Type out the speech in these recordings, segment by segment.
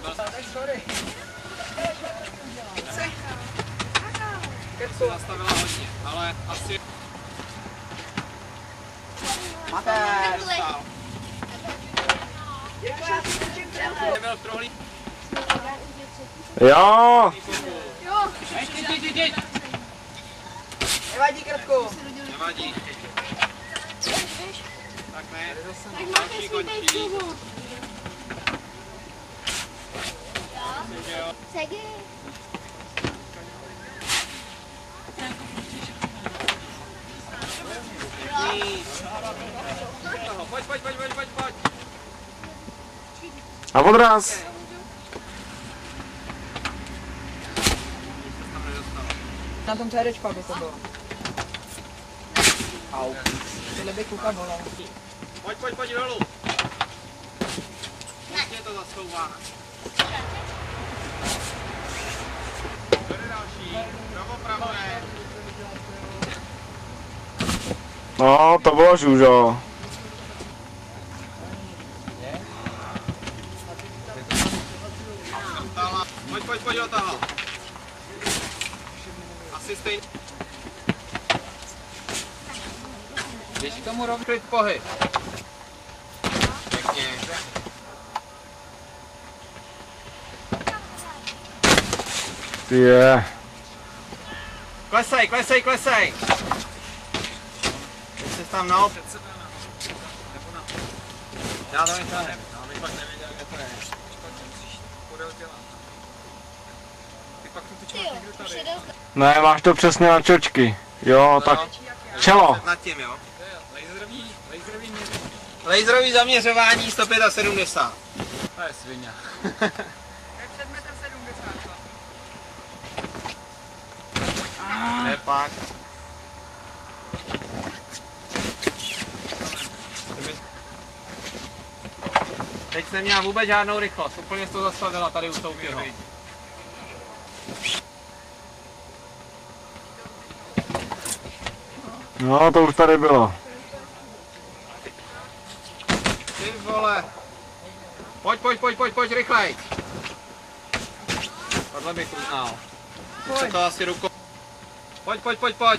Sorry. Se zastavila hodně, ale asi... Máte! Nebyl v trohlí. Jo! Jď. Nevadí, Krtku. Nevadí. Tak ne. Tak máte svůj bejsluhu. Segi. Pojď. A odraz! Na tom CDčku, aby to bylo. Au. Tohle by kuka bolel. Pojď dolů. Prostě to zasouvá. Tady další. Pravo, pravo ne. No, to bylo žůžo. Pojď do toho. Asi stejný. Když k tomu rovný klid pohyb. Pěkně. Je. Klesej. Teď se tam naopřed. Já to nevím, abych pak nevěděl, kde to je. Podél těla. Ty pak tu tyčmáš někde tady. Ne, máš to přesně na čočky. Jo, tak čelo. Nad tím, jo. Laserový zaměřování 175. To je svině. Nepak. Teď jsem měl vůbec žádnou rychlost, úplně to zastavila tady u Soukyho. No, to už tady bylo. Ty vole. Pojď, rychlej. Tohle bych uznal. Teď se to asi rukou. Pojď.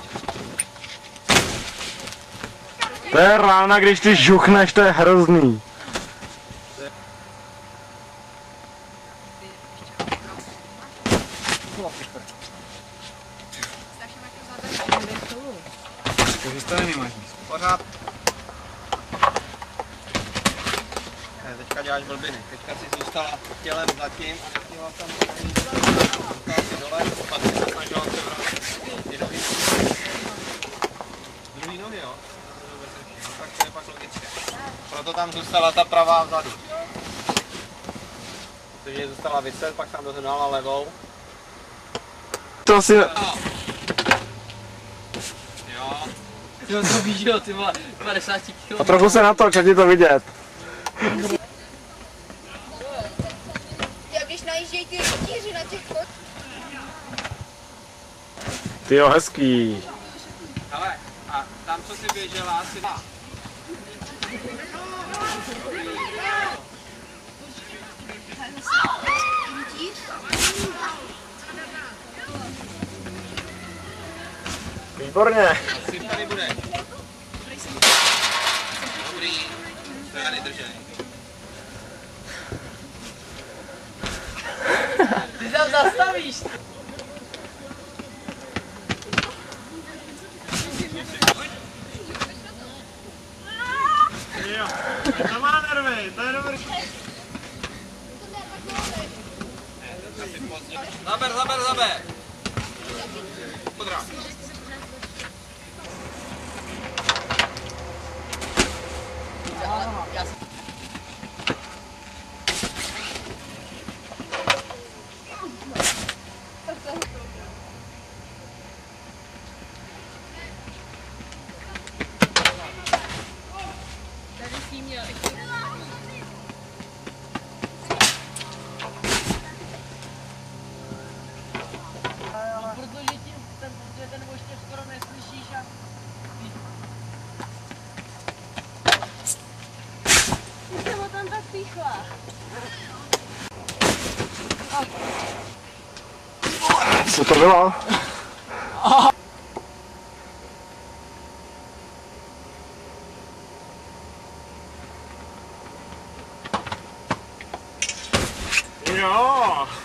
To je rána, když ty žuchneš, to je hrozný. Takže to nemáš pořád. Ne, teďka děláš blbiny. Teďka si zůstala tělem zatím a chtěla tam zůstala si dole, pak si se snažila se vrátit. Druhý nohy, jo? Tak to je pak logické. Proto tam zůstala ta pravá vzadu. Protože zůstala vyset, pak tam dohnala levou. To si... Jo, to víš, jo, ty vole, 50 kg. A trochu se natoč, ať je to vidět. Jak když najíždějí ty rytíři na těch kot. Tyjo, hezký. Hele, a tam, co si běžela, si dá. Výborně. Asi tady bude. Dobrý. To já nedržej. Ty tam zastavíš. Jo, to má nervy, to je dobrý. Zaber. Podrá. Protože tím ten Co to bylo? Jo.